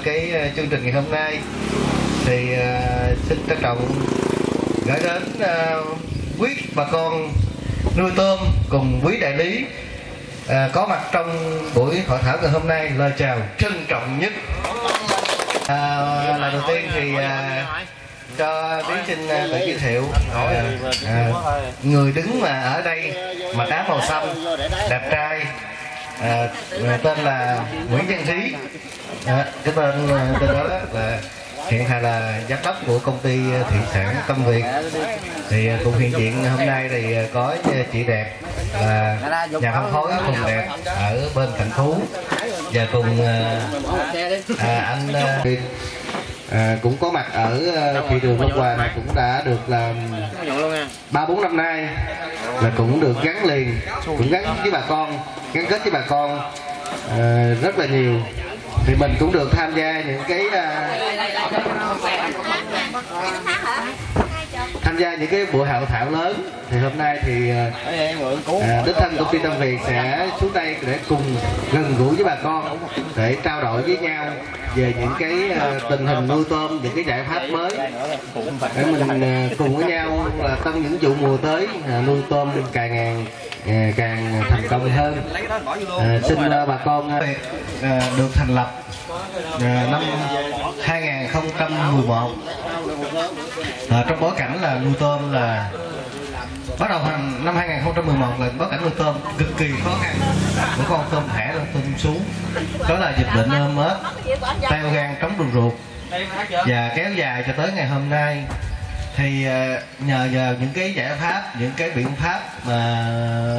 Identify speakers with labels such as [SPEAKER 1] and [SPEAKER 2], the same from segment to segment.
[SPEAKER 1] cái chương trình ngày hôm nay thì xin trân trọng gửi đến quý bà con nuôi tôm cùng quý đại lý có mặt trong buổi hội thảo ngày hôm nay lời chào trân trọng nhất. Lần đầu tiên thì cho Tiến xin tự giới thiệu người đứng mà ở đây mặc áo màu xanh đẹp trai, tên là Nguyễn Văn Trí. Cái tên đó là hiện tại là giám đốc của công ty thủy sản Tâm Việt. Thì cùng hiện diện hôm nay thì có chị Đẹp là nhà phân phối Hùng Đẹp ở bên Thành Phú, và cùng anh cũng có mặt ở thị trường Long Hòa này, cũng đã được làm 3-4 năm nay, là cũng được gắn liền, cũng gắn với bà con, gắn kết với bà con rất là nhiều. Thì mình cũng được tham gia những cái buổi hội thảo lớn. Thì hôm nay thì đích thân công ty Tâm Việt sẽ xuống đây để cùng gần gũi với bà con, để trao đổi với nhau về những cái tình hình nuôi tôm, những cái giải pháp mới để mình cùng với nhau là trong những vụ mùa tới nuôi tôm càng thành công hơn. Xin bà con được thành lập năm 2011 trong bối cảnh là nuôi tôm là bắt đầu năm 2011 là bối cảnh nuôi tôm cực kỳ khó khăn của con tôm thẻ, tôm sú, đó là dịch bệnh ôm ếch, teo gan, trống đường ruột, và kéo dài cho tới ngày hôm nay. Thì nhờ những cái giải pháp, những cái biện pháp mà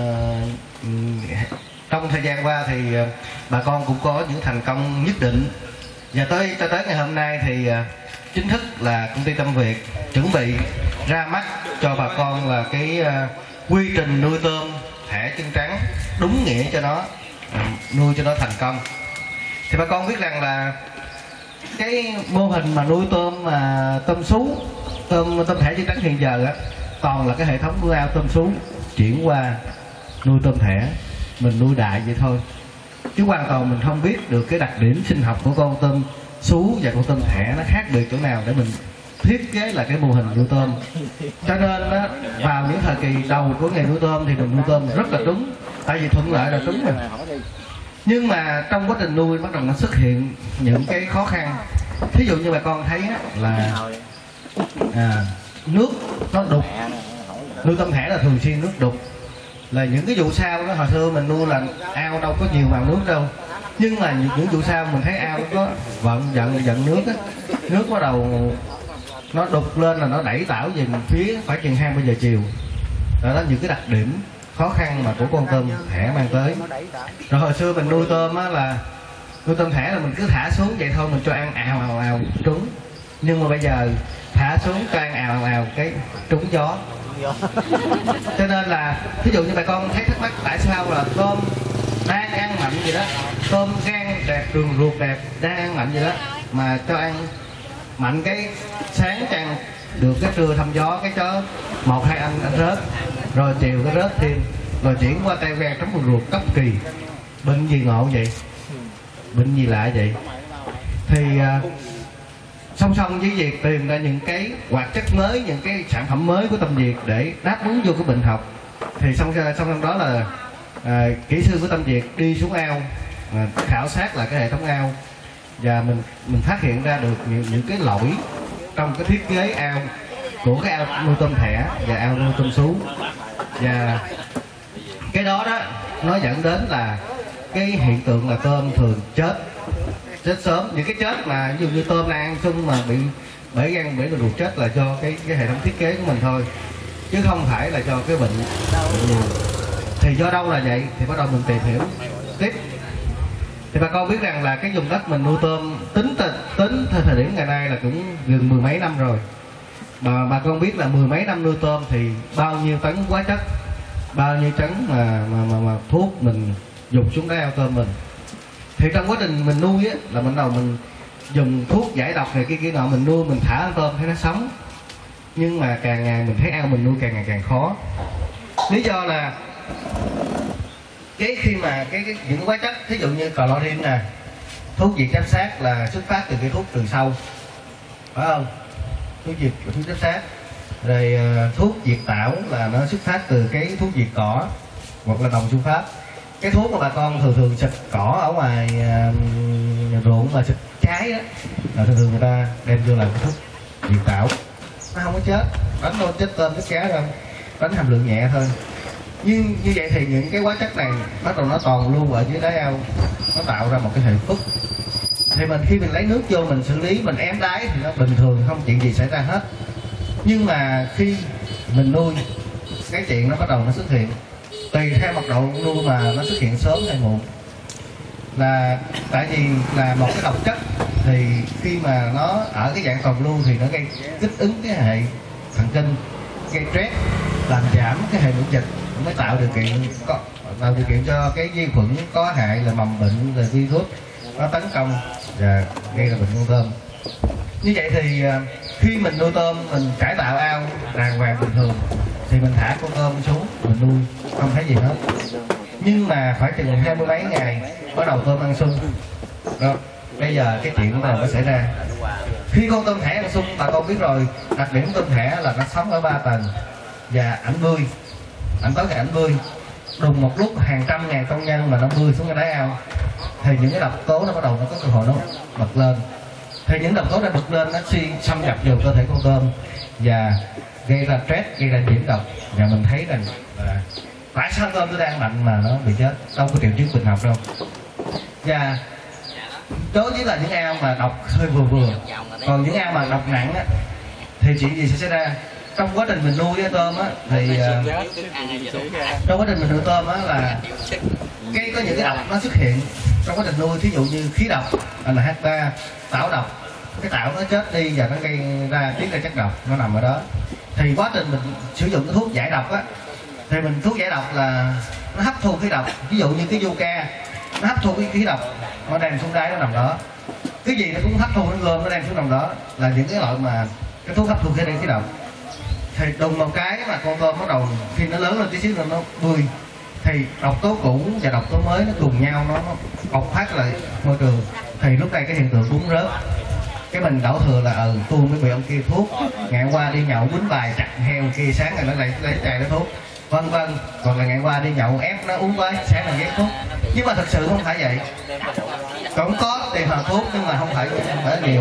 [SPEAKER 1] trong thời gian qua thì bà con cũng có những thành công nhất định, và cho tới ngày hôm nay thì chính thức là công ty Tâm Việt chuẩn bị ra mắt cho bà con là cái quy trình nuôi tôm thẻ chân trắng đúng nghĩa cho nó, nuôi cho nó thành công. Thì bà con biết rằng là cái mô hình mà nuôi tôm tôm sú, tôm thẻ chân trắng hiện giờ á, toàn là cái hệ thống nuôi ao tôm sú chuyển qua nuôi tôm thẻ, mình nuôi đại vậy thôi, chứ hoàn toàn mình không biết được cái đặc điểm sinh học của con tôm sú và con tôm thẻ nó khác biệt chỗ nào để mình thiết kế là cái mô hình nuôi tôm. Cho nên đó, vào những thời kỳ đầu của nghề nuôi tôm thì mình nuôi tôm rất là đúng, tại vì thuận lợi là đúng rồi. Nhưng mà trong quá trình nuôi bắt đầu nó xuất hiện những cái khó khăn. Thí dụ như bà con thấy là nước nó đục, nuôi tôm thẻ là thường xuyên nước đục, là những cái vụ sau đó. Hồi xưa mình nuôi là ao đâu có nhiều màu nước đâu, nhưng mà những vụ sau mình thấy ao nó có vận nước á, nước bắt đầu nó đục lên là nó đẩy tảo về phía phải chừng 20 giờ chiều. Đó là những cái đặc điểm khó khăn mà của con tôm thẻ mang tới. Rồi hồi xưa mình nuôi tôm á, là nuôi tôm thẻ là mình cứ thả xuống vậy thôi, mình cho ăn ào trúng. Nhưng mà bây giờ thả xuống cho ăn ào cái trúng gió. Cho nên là ví dụ như bà con thấy thắc mắc tại sao là tôm đang ăn mạnh gì đó, tôm gan đẹp, đường ruột đẹp, đang ăn mạnh gì đó, mà cho ăn mạnh cái sáng cho ăn được, cái trưa thăm gió cái chó 1-2 anh rớt, rồi chiều cái rớt thêm, rồi chuyển qua teo gan, trống đường ruột cấp kỳ. Bệnh gì ngộ vậy, bệnh gì lạ vậy? Thì song song với việc tìm ra những cái hoạt chất mới, những cái sản phẩm mới của Tâm Việt để đáp ứng vô cái bệnh học, thì song song đó là kỹ sư của Tâm Việt đi xuống ao khảo sát lại cái hệ thống ao, và mình phát hiện ra được những cái lỗi trong cái thiết kế ao của cái ao nuôi tôm thẻ và ao nuôi tôm sú. Và cái đó nó dẫn đến là cái hiện tượng là tôm thường chết sớm. Những cái chết mà ví dụ như tôm đang ăn sung mà bị bể gan, bể ruột chết là do cái hệ thống thiết kế của mình thôi, chứ không phải là do cái bệnh nhiều. Thì do đâu là vậy thì bắt đầu mình tìm hiểu tiếp. Thì bà con biết rằng là cái vùng đất mình nuôi tôm tính thời điểm ngày nay là cũng gần 10 mấy năm rồi. Bà con biết là 10 mấy năm nuôi tôm thì bao nhiêu tấn hóa chất, bao nhiêu tấn mà thuốc mình dùng xuống cái ao tôm mình. Thì trong quá trình mình nuôi á, là mình đầu mình dùng thuốc giải độc này kia nọ, mình nuôi, mình thả con tôm thấy nó sống, nhưng mà càng ngày mình thấy ao mình nuôi càng ngày càng khó. Lý do là cái khi mà những hóa chất, ví dụ như chlorine nè, thuốc diệt giáp sát là xuất phát từ cái thuốc trừ sâu, phải không? Thuốc giáp sát. Rồi thuốc diệt tảo là nó xuất phát từ cái thuốc diệt cỏ hoặc là đồng xuân pháp. Cái thuốc mà bà con thường xịt cỏ ở ngoài ruộng mà xịt trái á là thường người ta đem vô làm cái thuốc diệt tảo. Nó không có chết, đánh đâu chết tôm chết cá đâu, đánh hàm lượng nhẹ thôi. Nhưng như vậy thì những cái hóa chất này bắt đầu nó toàn luôn ở dưới đáy ao, nó tạo ra một cái hệ phức. Thì khi mình lấy nước vô mình xử lý, mình ém đáy thì nó bình thường, không chuyện gì xảy ra hết. Nhưng mà khi mình nuôi, cái chuyện nó bắt đầu nó xuất hiện tùy theo mật độ nuôi mà nó xuất hiện sớm hay muộn. Là tại vì là một cái độc chất thì khi mà nó ở cái dạng tồn lưu thì nó gây kích ứng cái hệ thần kinh, gây stress, làm giảm cái hệ miễn dịch, mới tạo điều kiện cho cái vi khuẩn có hại là mầm bệnh, là virus nó tấn công và gây ra bệnh con tôm. Như vậy thì khi mình nuôi tôm, mình cải tạo ao đàng hoàng bình thường thì mình thả con tôm xuống mình nuôi không thấy gì hết. Nhưng mà phải chừng 20 mấy ngày bắt đầu tôm ăn sung. Đó, bây giờ cái chuyện này nó xảy ra. Khi con tôm thẻ ăn sung, bà con biết rồi, đặc điểm tôm thẻ là nó sống ở 3 tầng và ảnh bươi, ảnh tới cái ảnh bươi. Đùng một lúc hàng trăm ngàn công nhân mà nó bươi xuống cái đáy ao thì những cái độc tố nó bắt đầu nó có cơ hội nó bật lên. Thì những độc tố đã bật lên nó xâm nhập vào cơ thể con tôm và gây ra stress, gây ra nhiễm độc. Và mình thấy rằng là tại sao tôm nó đang mạnh mà nó bị chết, đâu có triệu chứng bệnh học đâu. Và đối với là những ao mà độc hơi vừa vừa, còn những ao mà độc nặng á thì chuyện gì sẽ xảy ra? Trong quá trình mình nuôi cái tôm á thì trong quá trình mình nuôi tôm á là có những cái độc nó xuất hiện trong quá trình nuôi. Thí dụ như khí độc là H3, tảo độc, cái tảo nó chết đi và nó gây ra tiết ra chất độc, nó nằm ở đó. Thì quá trình mình sử dụng cái thuốc giải độc á thì thuốc giải độc là nó hấp thu khí độc. Ví dụ như cái Yuca nó hấp thu cái khí độc, nó đem xuống đáy, nó nằm đó. Cái gì nó cũng hấp thu, nó gom, nó đem xuống nằm đó, là những cái loại mà cái thuốc hấp thu khí độc. Thì đùng một cái mà con tôm bắt đầu khi nó lớn lên tí xíu nó bươi thì độc tố cũ và độc tố mới nó cùng nhau nó bộc phát lại môi trường. Thì lúc này cái hiện tượng bún rớt, cái mình đổ thừa là tôi mới bị ông kia thuốc, ngày qua đi nhậu quýnh bài chặt heo kia, sáng ngày nó lại lấy chai nó thuốc, vân vân. Còn là ngày qua đi nhậu ép nó uống với, sáng là ghét thuốc. Nhưng mà thật sự không phải vậy, cũng có tiền hợp thuốc nhưng mà không phải nhiều.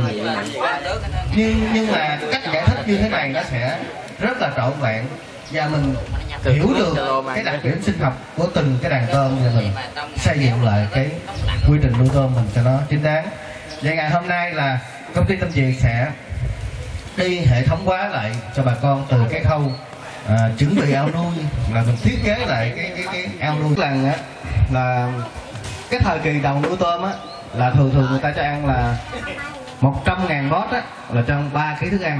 [SPEAKER 1] Nhưng mà cách giải thích như thế này nó sẽ rất là trọn vẹn và mình hiểu được cái đặc điểm sinh học của từng cái đàn tôm và mình xây dựng lại cái quy trình nuôi tôm mình cho nó chính đáng. Vậy ngày hôm nay là công ty Tâm Việt sẽ đi hệ thống hóa lại cho bà con từ cái khâu chuẩn bị ao nuôi, là mình thiết kế lại cái ao nuôi. Là cái thời kỳ đầu nuôi tôm á là thường người ta cho ăn là 100.000 bót á là cho 3 kg thức ăn.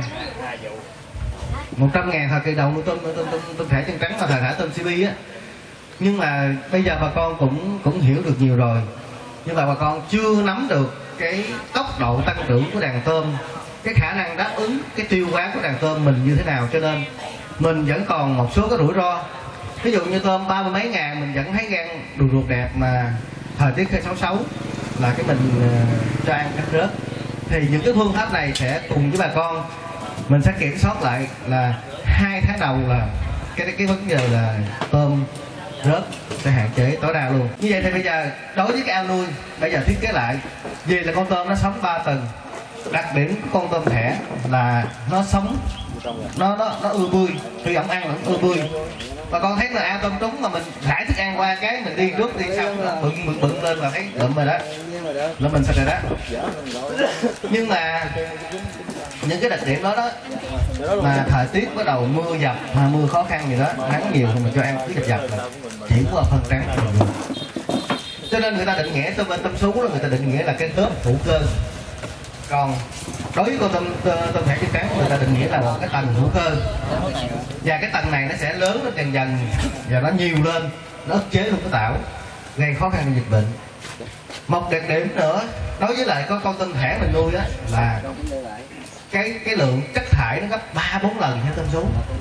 [SPEAKER 1] 100.000 thời kỳ đầu nuôi tôm thẻ chân trắng và thời thả tôm CB á. Nhưng mà bây giờ bà con cũng hiểu được nhiều rồi, nhưng mà bà con chưa nắm được cái tốc độ tăng trưởng của đàn tôm, cái khả năng đáp ứng cái tiêu hóa của đàn tôm mình như thế nào, cho nên mình vẫn còn một số cái rủi ro. Ví dụ như tôm 30 mấy ngàn mình vẫn thấy gan đùi ruột đẹp mà thời tiết hơi xấu là cái mình cho ăn cắt rớt. Thì những cái phương pháp này sẽ cùng với bà con mình sẽ kiểm soát lại là 2 tháng đầu là cái vấn đề là tôm rớt sẽ hạn chế tối đa luôn. Như vậy thì bây giờ đối với cái ao nuôi bây giờ thiết kế lại vì là con tôm nó sống 3 tầng. Đặc điểm của con tôm thẻ là nó sống nó ưa bươi, khi ổng ăn là nó ưa bươi. Và con thấy là ao tôm trúng mà mình thải thức ăn qua cái mình đi rút đi xong là bự lên là thấy đượm rồi đó, là mình sạch rồi đó. Nhưng mà những cái đặc điểm đó mà thời tiết bắt đầu mưa dập mà mưa khó khăn gì đó, nắng nhiều thì mình cho ăn cứ dập là chỉ qua phân trắng là được. Cho nên người ta định nghĩa tôm sú là người ta định nghĩa là cái tớp hữu cơ. Còn đối với con tôm thẻ chân trắng người ta định nghĩa là một cái tầng hữu cơ, và cái tầng này nó sẽ lớn nó dần và nó nhiều lên, nó ức chế luôn cái tảo, gây khó khăn cho dịch bệnh. Một đặc điểm nữa đối với lại con tôm thẻ mình nuôi á là cái lượng chất thải nó gấp 3-4 lần theo tôm sú.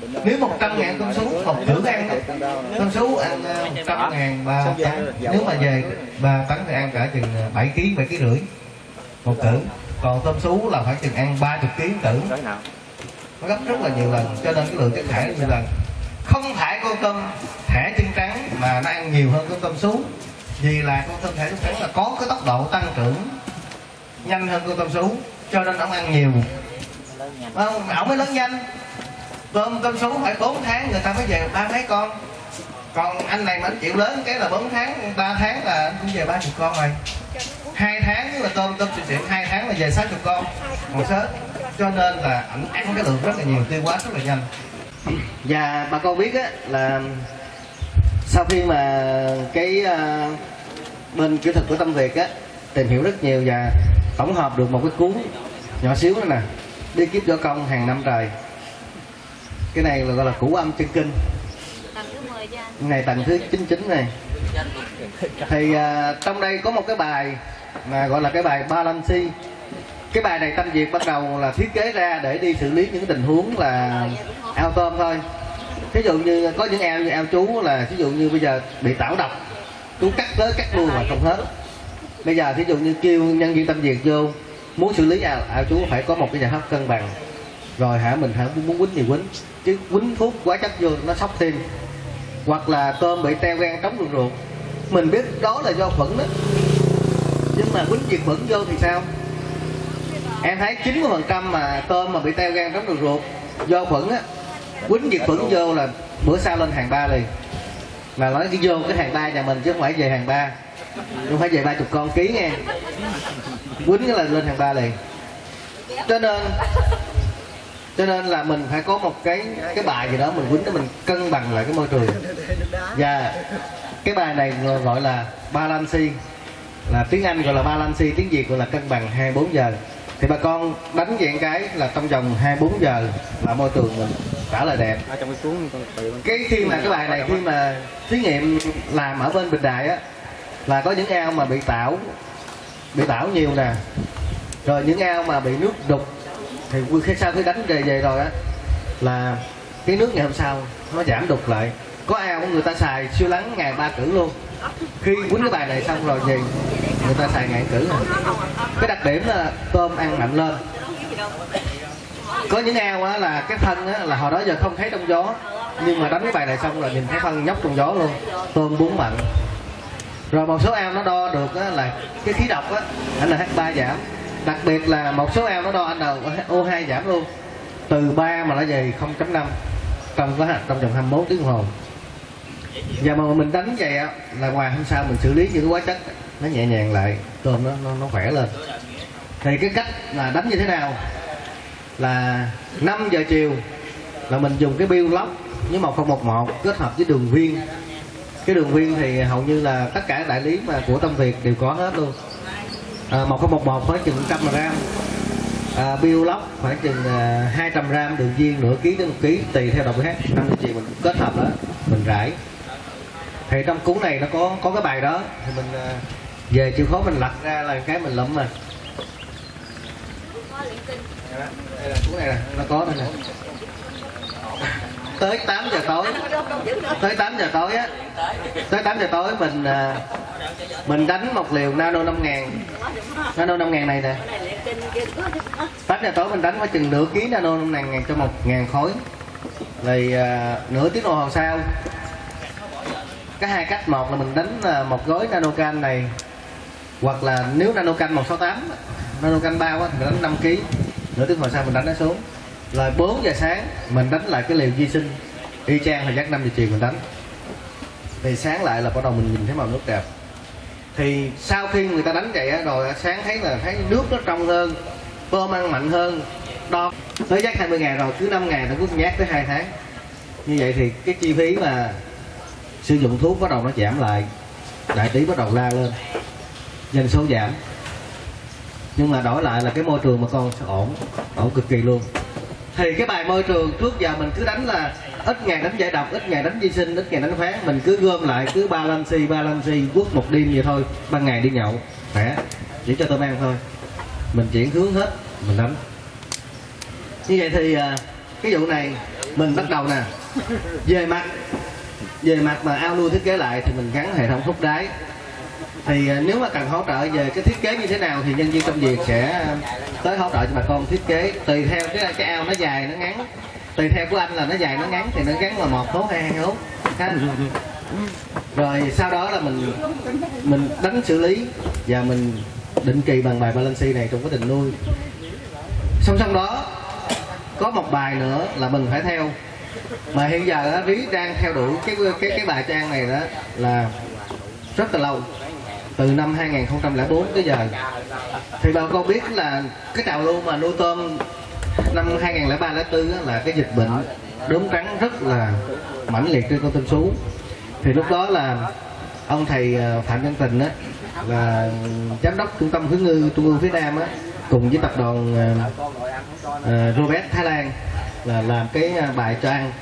[SPEAKER 1] Nếu 100.000 tôm sú một cử ăn tôm sú ăn 100.000 3 tấn, nếu mà về 3 tấn thì ăn cả chừng 7 kg 7 kg rưỡi một cử, còn tôm sú là phải chừng ăn 30 kg cử, nó gấp rất là nhiều lần, cho nên cái lượng chất thải nhiều lần. Không phải con tôm thẻ chân trắng mà nó ăn nhiều hơn con tôm sú, vì là con tôm thẻ chân trắng là có cái tốc độ tăng trưởng nhanh hơn con tôm sú, cho nên ông ăn nhiều, ổng mới lớn nhanh. Tôm sú phải 4 tháng người ta mới về 30 mấy con, còn anh này mà anh chịu lớn cái là 4 tháng 3 tháng là anh cũng về 30 con rồi. 2 tháng là tôm xịn 2 tháng là về 60 con một sớm, cho nên là anh ăn cái lượng rất là nhiều, tiêu hóa rất là nhanh. Và bà con biết á, là sau khi mà cái bên kỹ thuật của Tâm Việt á tìm hiểu rất nhiều và tổng hợp được một cái cuốn nhỏ xíu đó nè, Bí kíp võ công hàng năm trời. Cái này là gọi là Cửu Âm Chân Kinh, này tầng thứ 99 này. Thì trong đây có một cái bài mà gọi là cái bài Ba Lan Si. Cái bài này Tâm Việt bắt đầu là thiết kế ra để đi xử lý những tình huống là ao tôm thôi. Ví dụ như có những ao như ao chú là ví dụ như bây giờ bị tảo độc, chú cắt tới cắt luôn mà không hết. Bây giờ ví dụ như kêu nhân viên Tâm Việt vô muốn xử lý ao chú phải có một cái giải pháp cân bằng. Rồi mình muốn quýnh thì quýnh, chứ quýnh thuốc quá chất vô nó sốc thêm. Hoặc là tôm bị teo gan trống ruột ruột, mình biết đó là do khuẩn đó, nhưng mà quýnh diệt khuẩn vô thì sao? Em thấy 90% mà tôm mà bị teo gan trống ruột ruột do khuẩn á, quýnh diệt khuẩn vô là bữa sau lên hàng 3 liền. Mà nói cái vô cái hàng 3 nhà mình chứ không phải về hàng 3, không phải về 30 con ký nghe, quýnh cái là lên hàng 3 liền. Cho nên là mình phải có một cái bài gì đó mình quýnh để mình cân bằng lại cái môi trường. Và cái bài này gọi là balance, là tiếng Anh gọi là balance, tiếng Việt gọi là cân bằng 24 giờ. Thì bà con đánh dạng cái là trong vòng 24 giờ là môi trường mình trả lời đẹp. Cái khi mà cái bài này khi mà thí nghiệm làm ở bên Bình Đại á, là có những ao mà bị tảo nhiều nè, rồi những ao mà bị nước đục thì sau khi đánh về rồi á là cái nước ngày hôm sau nó giảm đục lại. Có ao của người ta xài siêu lắng ngày 3 cử luôn. Khi quýnh cái bài này xong rồi gì người ta xài ngày cử rồi. Cái đặc điểm là tôm ăn mạnh lên. Có những ao á là cái phân á là hồi đó giờ không thấy trong gió, nhưng mà đánh cái bài này xong rồi nhìn thấy phân nhóc trong gió luôn, tôm bún mạnh. Rồi một số ao nó đo được á là cái khí độc á, NH3 giảm. Đặc biệt là một số ao nó đo NO2 giảm luôn, từ 3 mà nó về 0.5 trong vòng 21 tiếng đồng hồ. Và mà mình đánh vậy á là ngoài hôm sau mình xử lý những cái hóa chất nó nhẹ nhàng lại, tôm nó khỏe lên. Thì cái cách là đánh như thế nào là 5 giờ chiều là mình dùng cái biêu lóc với 1011 kết hợp với đường viên. Cái đường viên thì hầu như là tất cả đại lý mà của Tâm Việt đều có hết luôn. 1011 phải chừng 100g, biêu lóc phải chừng 200g, đường viên nửa ký đến 1 ký tùy theo độ pH. 5 giờ chiều mình kết hợp đó mình rải. Thì trong cuốn này nó có cái bài đó, thì mình về chịu khó mình lật ra là cái mình lụm mà. Đây là cuốn này nè, nó có đây nè. Tới 8 giờ tối á, tới 8 giờ tối mình đánh một liều nano 5000 này nè. 8 giờ tối mình đánh phải chừng nửa ký nano 5000 cho 1000 khối. Thì nửa tiếng đồng hồ sau, có hai cách. Một là mình đánh một gói nanocan này, hoặc là nếu nanocan 168, nanocan bao á, thì mình đánh 5 kg. Nửa tiếng hồi sau mình đánh nó xuống. Rồi 4 giờ sáng mình đánh lại cái liều vi sinh y chang thời gian 5 giờ chiều mình đánh. Thì sáng lại là bắt đầu mình nhìn thấy màu nước đẹp. Thì sau khi người ta đánh vậy á, rồi sáng thấy nước nó trong hơn, tôm ăn mạnh hơn. Đo tới giác 20 ngày rồi, cứ 5 ngày nó cứ nhát tới 2 tháng. Như vậy thì cái chi phí mà sử dụng thuốc bắt đầu nó giảm lại, đại lý bắt đầu la lên, doanh số giảm. Nhưng mà đổi lại là cái môi trường mà con sẽ ổn cực kỳ luôn. Thì cái bài môi trường trước giờ mình cứ đánh là ít ngày đánh giải độc, ít ngày đánh vi sinh, ít ngày đánh khoáng, mình cứ gom lại, cứ balance quất một đêm vậy thôi. Ban ngày đi nhậu khỏe, chỉ cho tôm ăn thôi, mình chuyển hướng hết mình đánh. Như vậy thì cái vụ này mình bắt đầu nè. Về mặt mà ao nuôi thiết kế lại thì mình gắn hệ thống hút đáy. Thì nếu mà cần hỗ trợ về cái thiết kế như thế nào thì nhân viên Tâm Việt sẽ tới hỗ trợ cho bà con thiết kế tùy theo cái ao nó dài nó ngắn. Tùy theo của anh là nó dài nó ngắn thì nó gắn là 1 hố hay 2 hố. Rồi sau đó là mình đánh xử lý và mình định kỳ bằng bài Balancy này trong quá trình nuôi. Song song đó có một bài nữa là mình phải theo, mà hiện giờ đó, Rí đang theo đuổi cái bài trang này đó là rất là lâu, từ năm 2004 tới giờ. Thì bà con biết là cái trào lưu mà nuôi tôm năm 2003-04 là cái dịch bệnh đốm trắng rất là mãnh liệt trên con tôm sú. Thì lúc đó là ông thầy Phạm Văn Tình á, là giám đốc trung tâm khuyến ngư Trung ương phía Nam á, cùng với tập đoàn Robert Thái Lan là làm cái bài cho ăn,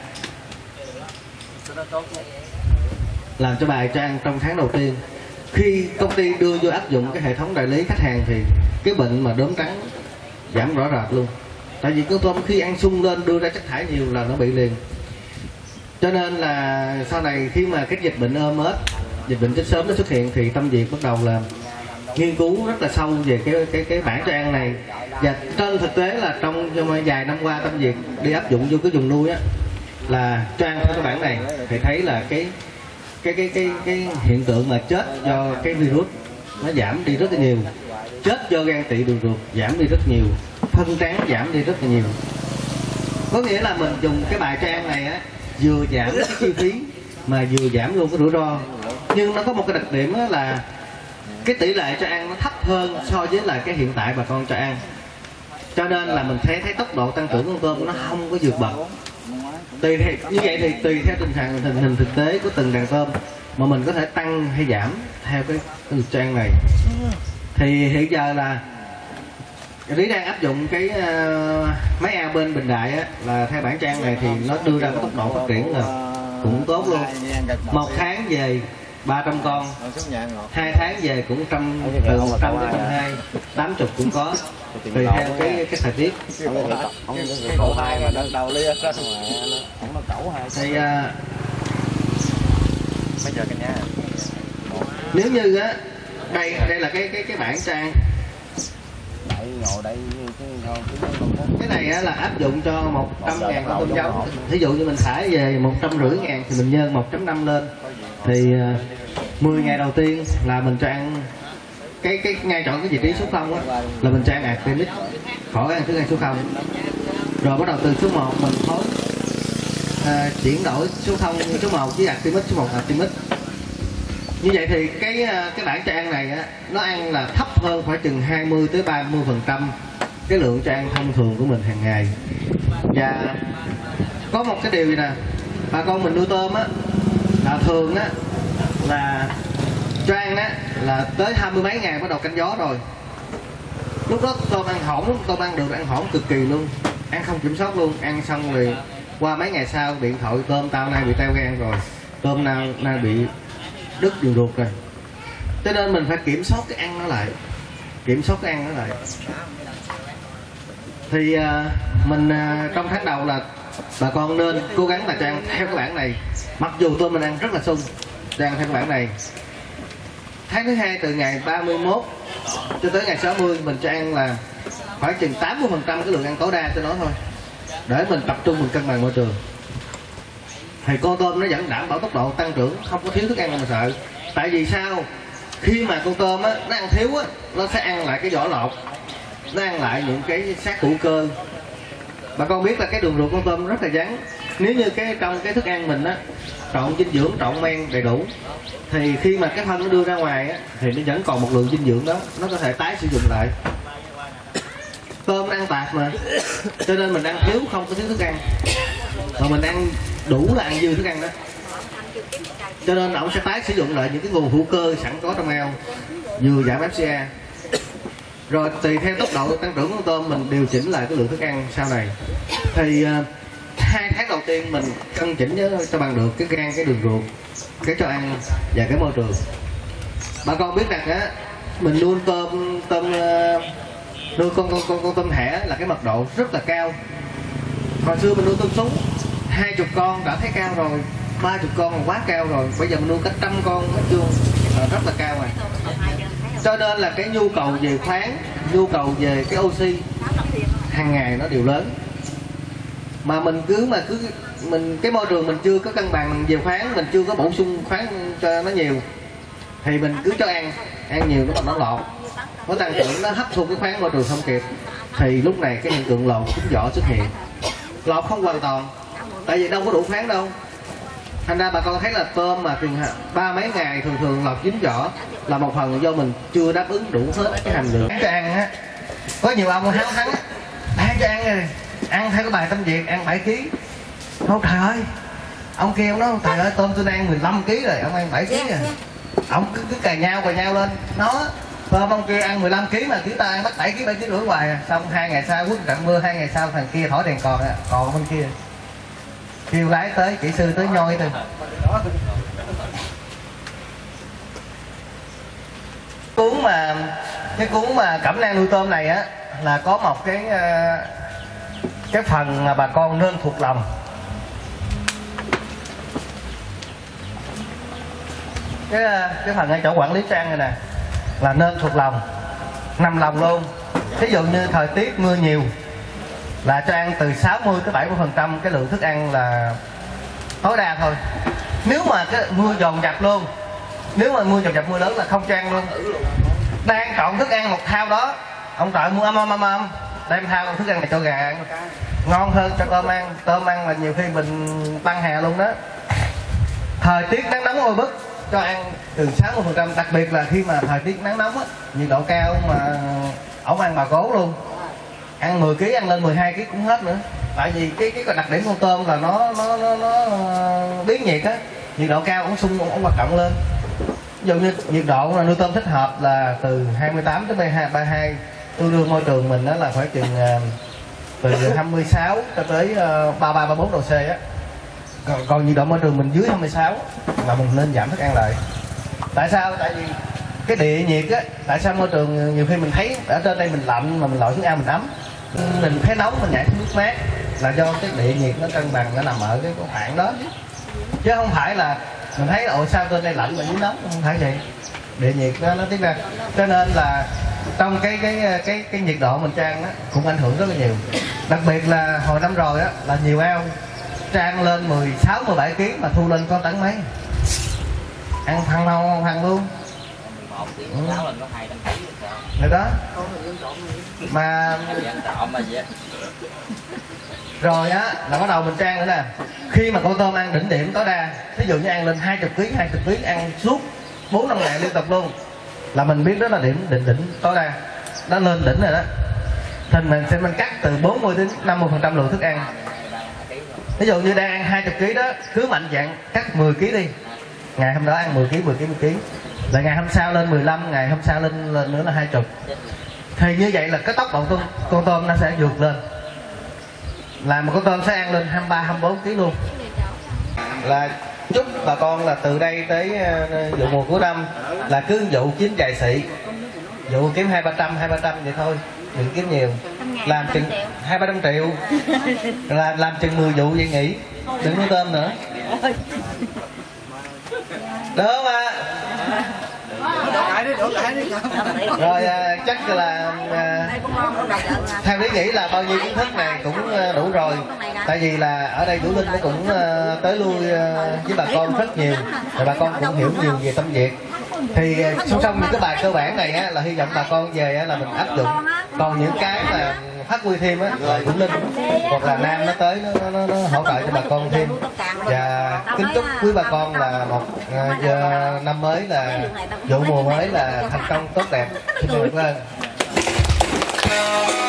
[SPEAKER 1] làm cho bài cho ăn trong tháng đầu tiên. Khi công ty đưa vô áp dụng cái hệ thống đại lý khách hàng thì cái bệnh mà đốm trắng giảm rõ rệt luôn. Tại vì con tôm khi ăn sung lên đưa ra chất thải nhiều là nó bị liền. Cho nên là sau này khi mà cái dịch bệnh ôm ếch, dịch bệnh chết sớm nó xuất hiện thì Tâm Việt bắt đầu là nghiên cứu rất là sâu về cái bảng cho ăn này. Và trên thực tế là trong vài năm qua Tâm Việt đi áp dụng vô cái vùng nuôi á, là cho ăn theo cái bảng này thì thấy là cái hiện tượng mà chết do cái virus nó giảm đi rất là nhiều, chết do gan tỵ đường ruột giảm đi rất nhiều, phân trắng giảm đi rất là nhiều. Có nghĩa là mình dùng cái bài cho ăn này á, vừa giảm cái chi phí mà vừa giảm luôn cái rủi ro. Nhưng nó có một cái đặc điểm là cái tỷ lệ cho ăn nó thấp hơn so với là cái hiện tại bà con cho ăn. Cho nên là mình thấy tốc độ tăng trưởng con tôm nó không có vượt bậc. Như vậy thì tùy theo tình hình thực tế của từng đàn tôm mà mình có thể tăng hay giảm theo cái lịch cho ăn này. Thì hiện giờ là Lý đang áp dụng cái máy ao bên Bình Đại á, là theo bảng cho ăn này thì nó đưa ra cái tốc độ phát triển là cũng tốt luôn. 1 tháng về 300 con, 2 tháng về cũng từ 100 đến 120, 80 cũng có, tùy theo cái thời tiết.
[SPEAKER 2] Cậu hai mà đầu lia ra không có cậu hai.
[SPEAKER 1] Thì
[SPEAKER 2] bây giờ cả nhà
[SPEAKER 1] nếu như á đây là cái bảng trang cái này á, là áp dụng cho 100.000 con tôm giống. Ví dụ như mình thả về 150.000 thì mình nhân 1.5 lên thì 10 ngày đầu tiên là mình cho ăn cái ngay chọn cái vị trí số 0 á, là mình cho ăn Artemid, khỏi ăn thức ăn số 0. Rồi bắt đầu từ số 1 mình phối chuyển đổi số 0 số 1 với Artemid, số 1 Artemid. Như vậy thì cái bảng cho ăn này á, nó ăn là thấp hơn khoảng chừng 20 tới 30% cái lượng cho ăn thông thường của mình hàng ngày. Và có một cái điều gì nè, bà con mình nuôi tôm á là thường á là cho ăn á là tới 20 mấy ngày bắt đầu canh gió rồi. Lúc đó tôm ăn hổn, tôm ăn được ăn hổn cực kỳ luôn, ăn không kiểm soát luôn. Ăn xong rồi qua mấy ngày sau điện thoại tôm tao nay bị teo gan rồi, tôm nay bị đứt đường ruột rồi. Cho nên mình phải kiểm soát cái ăn nó lại, thì mình trong tháng đầu là bà con nên cố gắng là cho ăn theo cái bảng này. Mặc dù tôm mình ăn rất là sung, cho ăn theo cái bảng này. Tháng thứ 2 từ ngày 31 cho tới ngày 60 mình cho ăn là khoảng chừng 80% cái lượng ăn tối đa cho nó thôi, để mình tập trung mình cân bằng môi trường. Thì con tôm nó vẫn đảm bảo tốc độ tăng trưởng, không có thiếu thức ăn mà sợ. Tại vì sao? Khi mà con tôm á, nó ăn thiếu á, nó sẽ ăn lại cái vỏ lọt, nó ăn lại những cái xác hữu cơ. Bà con biết là cái đường ruột con tôm rất là vắng. Nếu như trong cái thức ăn mình á trộn dinh dưỡng, trộn men đầy đủ, thì khi mà cái phân nó đưa ra ngoài á, thì nó vẫn còn một lượng dinh dưỡng đó, nó có thể tái sử dụng lại. Tôm ăn tạp mà, cho nên mình ăn thiếu không có thiếu thức ăn, mà mình ăn đủ là ăn dư thức ăn đó. Cho nên ông sẽ tái sử dụng lại những cái nguồn hữu cơ sẵn có trong ao, vừa giảm FCA. Rồi tùy theo tốc độ tăng trưởng của tôm mình điều chỉnh lại cái lượng thức ăn sau này. Thì 2 tháng đầu tiên mình cân chỉnh cho bằng được cái gan, cái đường ruột, cái cho ăn và cái môi trường. Bà con biết rằng á, mình nuôi nuôi con tôm thẻ là cái mật độ rất là cao. Hồi xưa mình nuôi tôm sú 20 con đã thấy cao rồi, 30 con là quá cao rồi, bây giờ mình nuôi cả 100 con nó chưa rất là cao rồi. Cho nên là cái nhu cầu về khoáng, nhu cầu về cái oxy hàng ngày nó đều lớn. Mà mình mình cái môi trường mình chưa có cân bằng về khoáng, mình chưa có bổ sung khoáng cho nó nhiều, thì mình cứ cho ăn nhiều nó lọt, nó tăng trưởng, nó hấp thu cái khoáng môi trường không kịp, thì lúc này cái hiện tượng lọt trứng vỏ xuất hiện. Lọt không hoàn toàn, tại vì đâu có đủ khoáng đâu. Thành ra bà con thấy là tôm mà chừng 3 mấy ngày thường lọt chín vỏ là một phần do mình chưa đáp ứng đủ hết cái hàm lượng. Cho ăn á, có nhiều ông háo thắng bán cho ăn rồi, ăn theo cái bài tâm Việt ăn 7 kg. Thôi trời ơi, ông kia ông nói trời ơi tôm tôi đang 15 kg rồi, ông ăn 7 kg rồi. Ông cứ cài nhau lên nó. Tôm ông kia ăn 15 kg mà kiểu ta ăn bắt 7 kg 7 kg rưỡi hoài à. Xong 2 ngày sau quất trận mưa, 2 ngày sau thằng kia thổi đèn còn bên kia kêu lái tới, kỹ sư tới nhoi thôi. Cái cuốn mà cẩm nang nuôi tôm này á là có một cái phần mà bà con nên thuộc lòng. Cái phần ở chỗ quản lý trang này nè là nên thuộc lòng, nằm lòng luôn. Ví dụ như thời tiết mưa nhiều là cho ăn từ 60 tới 70% cái lượng thức ăn là tối đa thôi. Nếu mà cái mưa dồn dập luôn, nếu mà mưa dồn dập mưa lớn là không cho ăn luôn. Đang chọn thức ăn một thao đó, ông trời mua âm đem thao thức ăn này cho gà ăn, ngon hơn cho tôm ăn. Tôm ăn là nhiều khi mình tăng hè luôn đó. Thời tiết nắng nóng oi bức cho ăn từ 60%, đặc biệt là khi mà thời tiết nắng nóng á, nhiệt độ cao mà ổng ăn bà cố luôn, ăn 10 kg ăn lên 12 kg cũng hết nữa. Tại vì cái đặc điểm con tôm là nó biến nhiệt á, nhiệt độ cao ổng sung ổng hoạt động lên. Ví dụ như nhiệt độ là nuôi tôm thích hợp là từ 28 tới 32. Tôi đưa môi trường mình đó là phải chừng từ 26 cho tới 33 34 độ C á. Còn nhiệt độ môi trường mình dưới 26 là mình nên giảm thức ăn lại. Tại sao? Tại vì cái địa nhiệt á, tại sao môi trường nhiều khi mình thấy ở trên đây mình lạnh mà mình lội xuống ao mình ấm, mình thấy nóng mình nhảy xuống nước mát, là do cái địa nhiệt nó cân bằng, nó nằm ở cái khoảng đó, chứ không phải là mình thấy ồ sao trên đây lạnh mà dưới nóng, không phải vậy. Địa nhiệt nó tiến ra, cho nên là trong cái nhiệt độ mình trang đó cũng ảnh hưởng rất là nhiều. Đặc biệt là hồi năm rồi á là nhiều ao trang lên 16 17 kg mà thu lên có tấn mấy, ăn thằng luôn. Rồi đó mà rồi á là bắt đầu mình trang nữa nè. Khi mà con tôm ăn đỉnh điểm tối đa, ví dụ như ăn lên 20 kg ăn suốt 4-5 ngày liên tục luôn, là mình biết đó là đỉnh tối đa, nó lên đỉnh rồi đó. Thì mình cắt từ 40 đến 50% lượng thức ăn. Ví dụ như đang ăn 20 kg đó, cứ mạnh dạn cắt 10 kg đi, ngày hôm đó ăn 10 kg, là ngày hôm sau lên 15, ngày hôm sau lên nữa là 20. Thì như vậy là cái tốc độ con tôm nó sẽ vượt lên, là một con tôm sẽ ăn lên 23-24 kg luôn. Là chúc bà con là từ đây tới vụ mùa cuối năm là cứ vụ chín dài xị, vụ kiếm 200-300 vậy thôi, đừng kiếm nhiều, làm chừng 200-300 triệu là làm chừng 10 vụ vậy nghỉ, đừng nuôi tôm nữa, được không ạ? Rồi chắc là theo ý nghĩ là bao nhiêu kiến thức này cũng đủ rồi. Tại vì là ở đây Vũ Linh nó cũng tới lui với bà con rất nhiều, và bà con cũng hiểu nhiều về tâm Việt. Thì song song những cái bài cơ bản này á, là hy vọng bà con về á, là mình áp dụng. Còn những cái mà phát huy thêm á, rồi Vũ Linh hoặc là Nam nó tới nó hỗ trợ cho bà con thêm. Và kính chúc quý bà con là một năm mới, là vụ mùa mới là thành công tốt đẹp. Xin cảm ơn.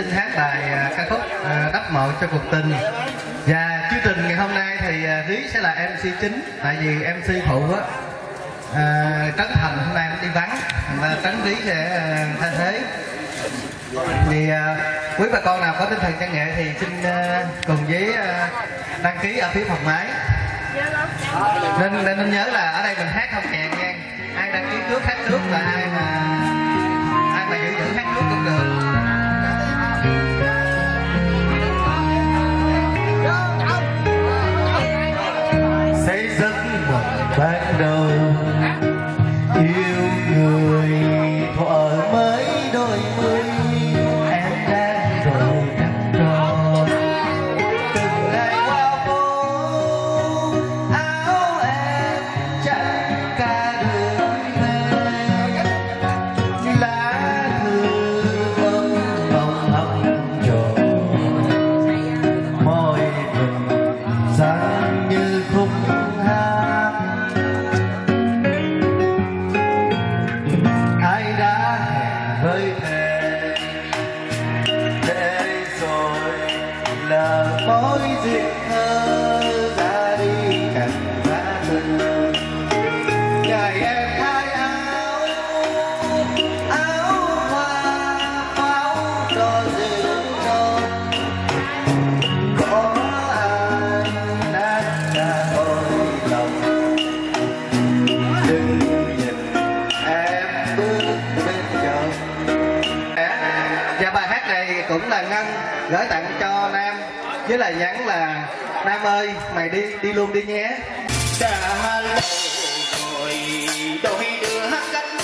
[SPEAKER 1] xin hát bài ca khúc Đắp Mộ Cho Cuộc Tình. Và chương trình ngày hôm nay thì Rí sẽ là MC chính, tại vì MC phụ á Trấn Thành hôm nay nó đi vắng, mà Trấn Rí sẽ thay thế. Thì quý bà con nào có tinh thần văn nghệ thì xin cùng với đăng ký ở phía phòng máy. Nên nhớ là ở đây mình hát không kèn nha. Ai đăng ký trước hát trước, và ai mà giữ hát trước cũng được. Xây giấc mộng ban đầu yêu người thuở mới đôi mươi, em đang rồi đắm đo từng ngày qua phố, áo em chẳng ca đường về, lá thư ôm mộng hồng tròn, môi mình sáng như khúc hát. Ai đã hẹn với thề, để rồi là mối duyên thơ ra đi cạnh lá thư. Ngày em thay áo hoa pháo cho rượu non, có ai nát ra ôi lòng, đừng nhìn em bước bên chồng. Và bài hát này cũng là Ngân gửi tặng cho Nam với lời nhắn là: Nam ơi, mày đi luôn đi nhé.
[SPEAKER 2] Đã lâu rồi đôi đứa hát cách